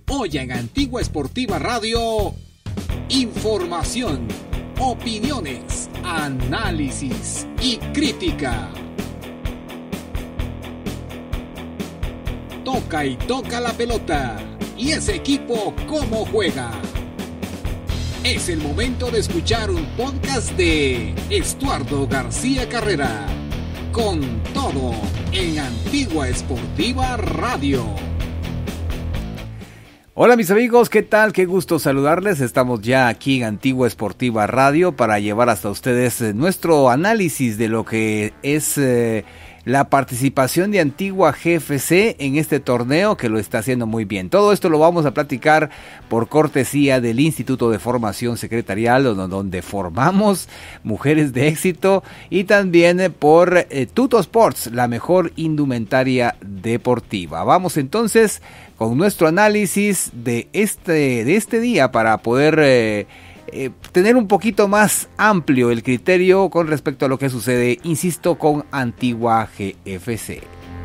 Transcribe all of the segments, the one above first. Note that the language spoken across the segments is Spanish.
Hoy en Antigua Esportiva Radio, información, opiniones, análisis y crítica. Toca y toca la pelota. ¿Y ese equipo cómo juega? Es el momento de escuchar un podcast de Estuardo García Carrera. Con todo en Antigua Esportiva Radio. Hola mis amigos, ¿qué tal? Qué gusto saludarles. Estamos ya aquí en Antigua Esportiva Radio para llevar hasta ustedes nuestro análisis de lo que es la participación de Antigua GFC en este torneo que lo está haciendo muy bien. Todo esto lo vamos a platicar por cortesía del Instituto de Formación Secretarial, donde formamos mujeres de éxito, y también por Tuto Sports, la mejor indumentaria deportiva. Vamos entonces con nuestro análisis de este día para poder tener un poquito más amplio el criterio con respecto a lo que sucede, insisto, con Antigua GFC.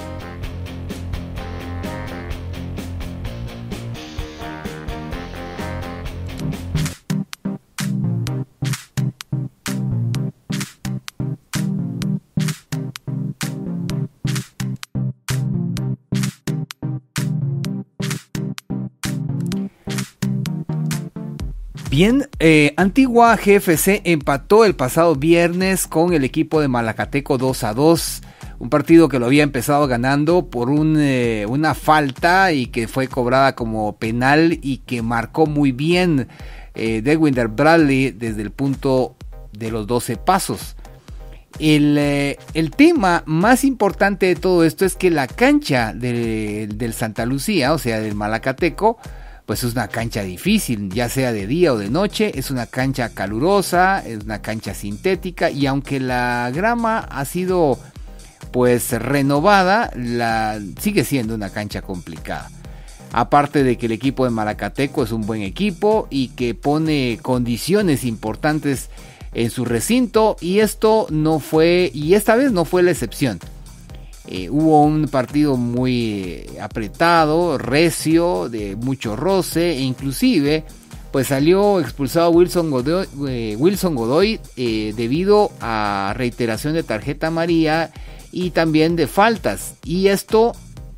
Bien, Antigua GFC empató el pasado viernes con el equipo de Malacateco 2-2, un partido que lo había empezado ganando por una falta y que fue cobrada como penal y que marcó muy bien Dewinder Bradley desde el punto de los 12 pasos. El tema más importante de todo esto es que la cancha del Santa Lucía, o sea del Malacateco, pues es una cancha difícil, ya sea de día o de noche. Es una cancha calurosa, es una cancha sintética, y aunque la grama ha sido pues renovada, sigue siendo una cancha complicada. Aparte de que el equipo de Malacateco es un buen equipo y que pone condiciones importantes en su recinto, y esta vez no fue la excepción. Hubo un partido muy apretado, recio, de mucho roce, e inclusive pues salió expulsado Wilson Godoy debido a reiteración de tarjeta amarilla y también de faltas, y esto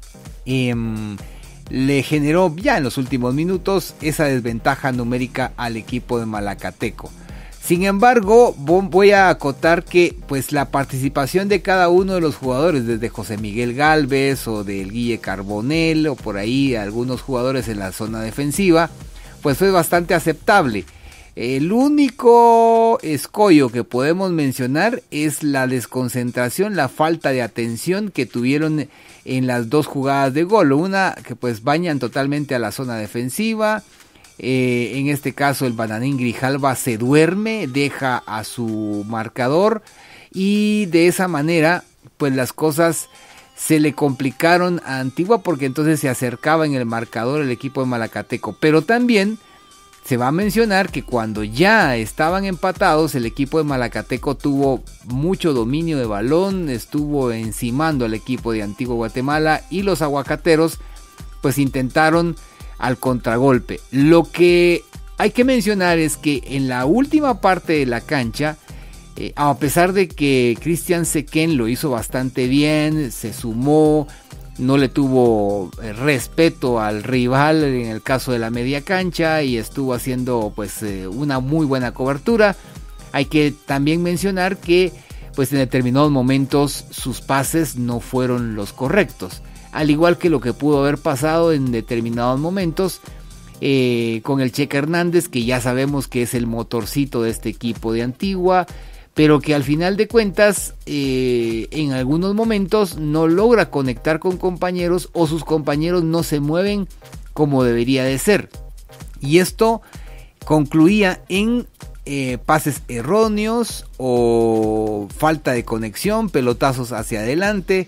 le generó ya en los últimos minutos esa desventaja numérica al equipo de Malacateco. Sin embargo, voy a acotar que pues la participación de cada uno de los jugadores, desde José Miguel Galvez o del Guille Carbonell o por ahí algunos jugadores en la zona defensiva, pues fue bastante aceptable. El único escollo que podemos mencionar es la desconcentración, la falta de atención que tuvieron en las dos jugadas de gol. Una que pues bañan totalmente a la zona defensiva. En este caso el Bananín Grijalva se duerme, deja a su marcador, y de esa manera pues las cosas se le complicaron a Antigua, porque entonces se acercaba en el marcador el equipo de Malacateco. Pero también se va a mencionar que cuando ya estaban empatados, el equipo de Malacateco tuvo mucho dominio de balón, estuvo encimando al equipo de Antigua Guatemala, y los aguacateros pues intentaron al contragolpe. Lo que hay que mencionar es que en la última parte de la cancha, a pesar de que Cristian Sequén lo hizo bastante bien, se sumó, no le tuvo respeto al rival en el caso de la media cancha y estuvo haciendo pues una muy buena cobertura. Hay que también mencionar que pues en determinados momentos sus pases no fueron los correctos, al igual que lo que pudo haber pasado en determinados momentos con el Cheque Hernández, que ya sabemos que es el motorcito de este equipo de Antigua, pero que al final de cuentas en algunos momentos no logra conectar con compañeros, o sus compañeros no se mueven como debería de ser, y esto concluía en pases erróneos o falta de conexión, pelotazos hacia adelante.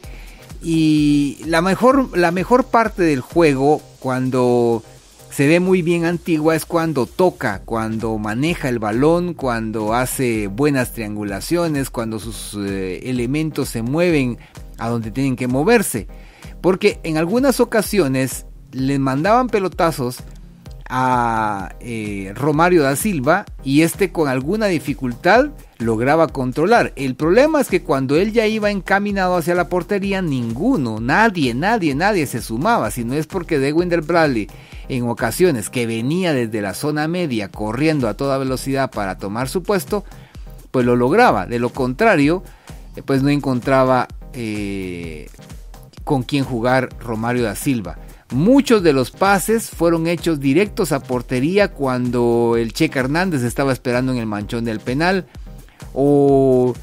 Y la mejor parte del juego, cuando se ve muy bien Antigua, es cuando toca, cuando maneja el balón, cuando hace buenas triangulaciones, cuando sus elementos se mueven a donde tienen que moverse. Porque en algunas ocasiones le mandaban pelotazos a Romário da Silva y con alguna dificultad lograba controlar. El problema es que cuando él ya iba encaminado hacia la portería, nadie se sumaba, si no es porque Dewinder Bradley en ocasiones que venía desde la zona media corriendo a toda velocidad para tomar su puesto, pues lo lograba. De lo contrario, pues no encontraba con quién jugar Romário da Silva. Muchos de los pases fueron hechos directos a portería cuando el Checa Hernández estaba esperando en el manchón del penal, o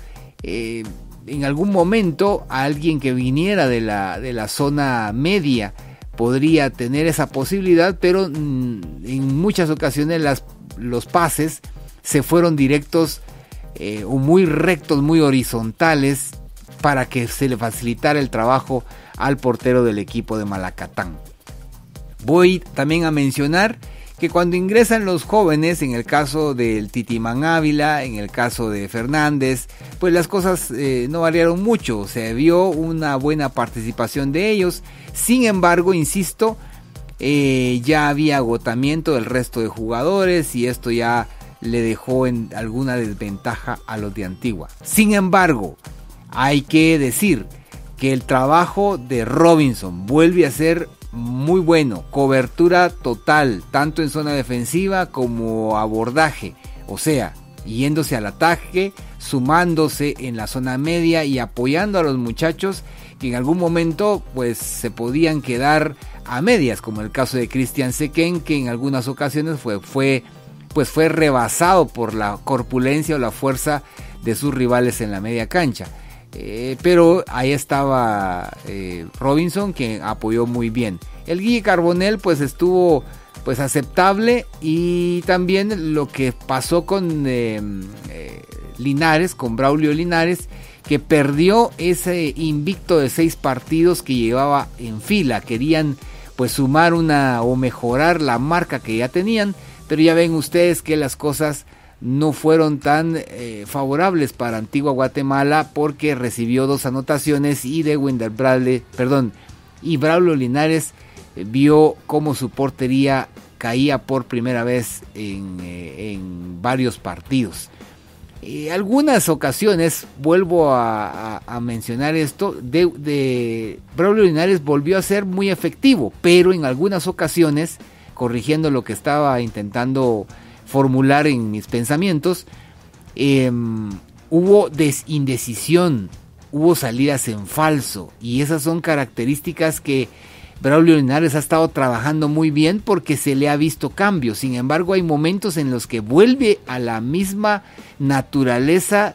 en algún momento alguien que viniera de la zona media podría tener esa posibilidad, pero en muchas ocasiones los pases se fueron directos o muy rectos, muy horizontales, para que se le facilitara el trabajo al portero del equipo de Malacatán. Voy también a mencionar que cuando ingresan los jóvenes, en el caso del Titimán Ávila, en el caso de Fernández, pues las cosas no variaron mucho, se vio una buena participación de ellos. Sin embargo, insisto, ya había agotamiento del resto de jugadores y esto ya le dejó en alguna desventaja a los de Antigua. Sin embargo, hay que decir que el trabajo de Robinson vuelve a ser muy bueno, cobertura total, tanto en zona defensiva como abordaje, o sea, yéndose al ataque, sumándose en la zona media y apoyando a los muchachos que en algún momento pues se podían quedar a medias, como el caso de Cristian Sequén, que en algunas ocasiones fue rebasado por la corpulencia o la fuerza de sus rivales en la media cancha. Pero ahí estaba Robinson, que apoyó muy bien. El Guille Carbonell pues estuvo pues aceptable, y también lo que pasó con Linares, con Braulio Linares, que perdió ese invicto de 6 partidos que llevaba en fila. Querían pues sumar o mejorar la marca que ya tenían, pero ya ven ustedes que las cosas no fueron tan favorables para Antigua Guatemala, porque recibió 2 anotaciones y y Braulio Linares vio cómo su portería caía por primera vez en varios partidos. Algunas ocasiones, vuelvo a mencionar esto, de Braulio Linares volvió a ser muy efectivo, pero en algunas ocasiones, corrigiendo lo que estaba intentando formular en mis pensamientos, hubo indecisión, hubo salidas en falso, y esas son características que Braulio Linares ha estado trabajando muy bien porque se le ha visto cambios. Sin embargo, hay momentos en los que vuelve a la misma naturaleza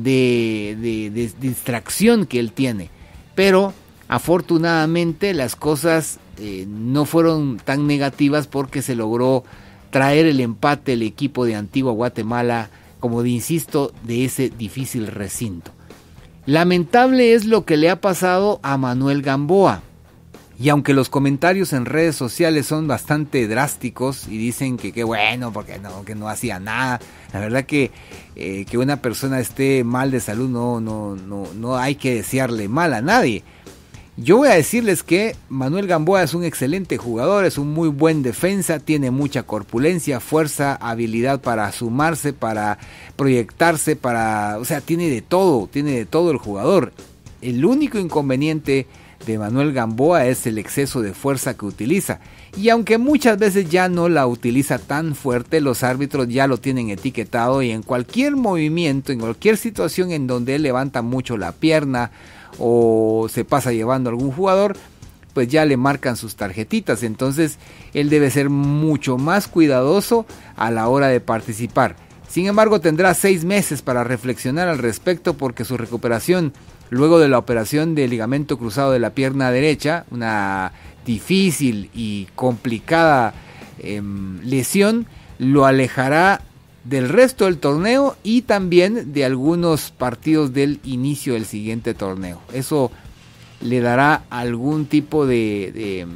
de distracción que él tiene, pero afortunadamente las cosas no fueron tan negativas, porque se logró traer el empate el equipo de Antigua Guatemala, como insisto, de ese difícil recinto. Lamentable es lo que le ha pasado a Manuel Gamboa, y aunque los comentarios en redes sociales son bastante drásticos y dicen que qué bueno porque que no hacía nada, la verdad que una persona esté mal de salud no hay que desearle mal a nadie. Yo voy a decirles que Manuel Gamboa es un excelente jugador, es un muy buen defensa, tiene mucha corpulencia, fuerza, habilidad para sumarse, para proyectarse, tiene de todo el jugador. El único inconveniente de Manuel Gamboa es el exceso de fuerza que utiliza, y aunque muchas veces ya no la utiliza tan fuerte, los árbitros ya lo tienen etiquetado, y en cualquier movimiento, en cualquier situación en donde él levanta mucho la pierna o se pasa llevando a algún jugador, pues ya le marcan sus tarjetitas. Entonces él debe ser mucho más cuidadoso a la hora de participar. Sin embargo, tendrá 6 meses para reflexionar al respecto, porque su recuperación luego de la operación de ligamento cruzado de la pierna derecha, una difícil y complicada lesión, lo alejará del resto del torneo y también de algunos partidos del inicio del siguiente torneo. Eso le dará algún tipo de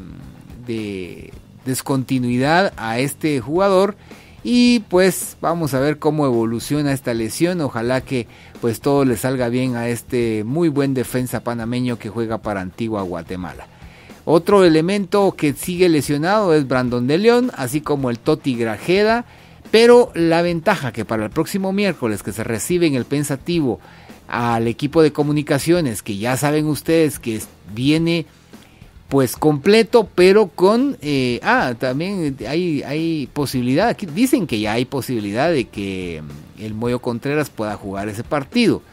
descontinuidad a este jugador, y pues vamos a ver cómo evoluciona esta lesión. Ojalá que pues todo le salga bien a este muy buen defensa panameño que juega para Antigua Guatemala. Otro elemento que sigue lesionado es Brandon de León, así como el Toti Grajeda, pero la ventaja que para el próximo miércoles que se recibe en el Pensativo al equipo de Comunicaciones, que ya saben ustedes que viene pues completo, pero con también hay posibilidad, aquí dicen que ya hay posibilidad de que el Moyo Contreras pueda jugar ese partido.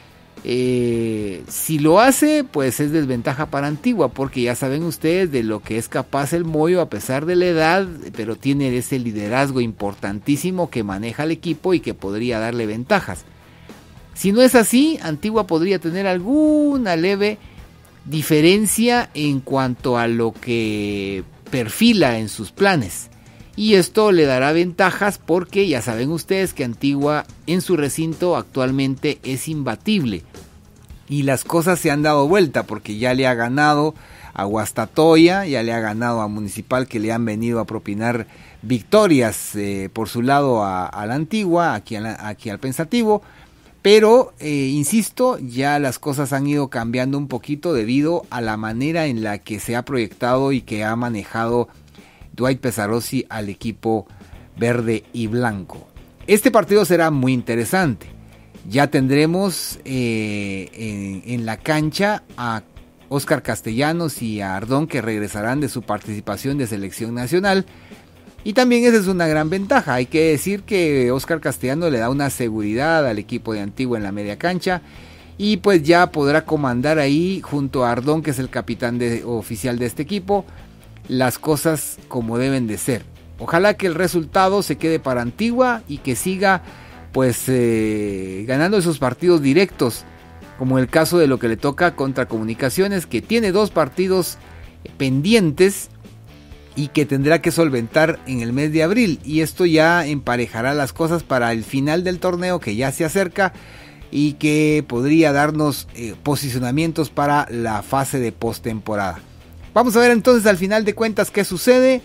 Si lo hace, pues es desventaja para Antigua, porque ya saben ustedes de lo que es capaz el Moyo a pesar de la edad, pero tiene ese liderazgo importantísimo que maneja el equipo y que podría darle ventajas. Si no es así, Antigua podría tener alguna leve diferencia en cuanto a lo que perfila en sus planes. Y esto le dará ventajas porque ya saben ustedes que Antigua en su recinto actualmente es imbatible. Y las cosas se han dado vuelta porque ya le ha ganado a Guastatoya, ya le ha ganado a Municipal, que le han venido a propinar victorias por su lado a la Antigua, aquí al Pensativo. Pero, insisto, ya las cosas han ido cambiando un poquito debido a la manera en la que se ha proyectado y que ha manejado Dwight Pesarossi al equipo verde y blanco. Este partido será muy interesante. Ya tendremos en la cancha a Óscar Castellanos y a Ardón, que regresarán de su participación de selección nacional. Y también esa es una gran ventaja. Hay que decir que Óscar Castellanos le da una seguridad al equipo de Antigua en la media cancha. Y pues ya podrá comandar ahí junto a Ardón, que es el capitán oficial de este equipo, las cosas como deben de ser. Ojalá que el resultado se quede para Antigua y que siga pues ganando esos partidos directos, como el caso de lo que le toca contra Comunicaciones, que tiene 2 partidos pendientes y que tendrá que solventar en el mes de abril, y esto ya emparejará las cosas para el final del torneo que ya se acerca y que podría darnos posicionamientos para la fase de postemporada. Vamos a ver entonces al final de cuentas qué sucede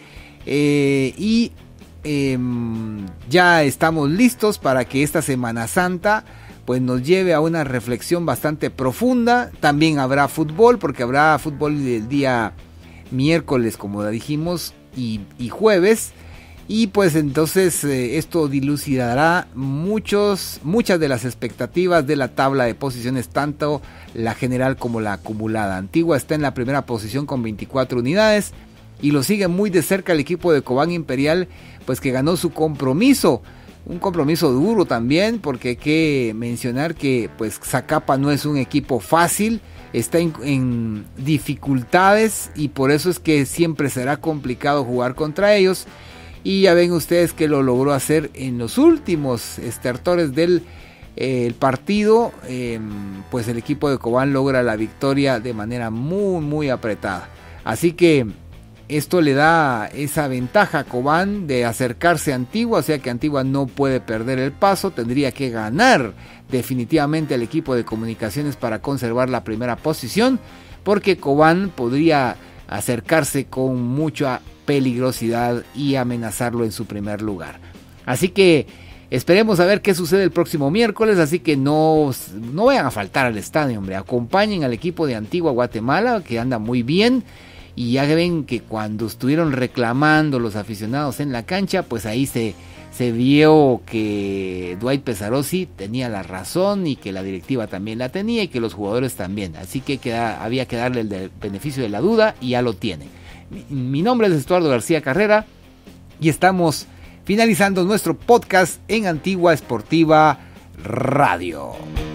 ya estamos listos para que esta Semana Santa pues nos lleve a una reflexión bastante profunda. También habrá fútbol, porque habrá fútbol el día miércoles, como dijimos, y jueves. Y pues entonces esto dilucidará muchas de las expectativas de la tabla de posiciones, tanto la general como la acumulada. Antigua está en la primera posición con 24 unidades y lo sigue muy de cerca el equipo de Cobán Imperial, pues que ganó su compromiso. Un compromiso duro también, porque hay que mencionar que pues Zacapa no es un equipo fácil, está en dificultades y por eso es que siempre será complicado jugar contra ellos. Y ya ven ustedes que lo logró hacer en los últimos estertores del partido. Pues el equipo de Cobán logra la victoria de manera muy apretada. Así que esto le da esa ventaja a Cobán de acercarse a Antigua, o sea que Antigua no puede perder el paso, tendría que ganar definitivamente el equipo de Comunicaciones para conservar la primera posición, porque Cobán podría acercarse con mucha peligrosidad y amenazarlo en su primer lugar. Así que esperemos a ver qué sucede el próximo miércoles, así que no vayan a faltar al estadio, hombre, acompañen al equipo de Antigua Guatemala, que anda muy bien. Y ya ven que cuando estuvieron reclamando los aficionados en la cancha, pues ahí se vio que Dwight Pesarossi tenía la razón y que la directiva también la tenía y que los jugadores también. Así que había que darle el beneficio de la duda y ya lo tiene. Mi nombre es Estuardo García Carrera y estamos finalizando nuestro podcast en Antigua Esportiva Radio.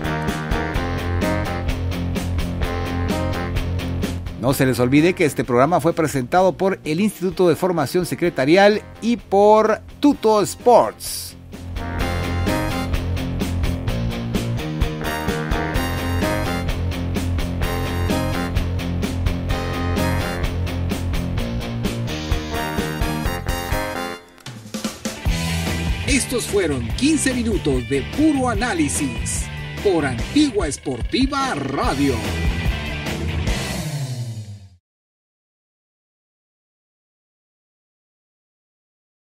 No se les olvide que este programa fue presentado por el Instituto de Formación Secretarial y por Tuto Sports. Estos fueron 15 minutos de puro análisis por Antigua Esportiva Radio.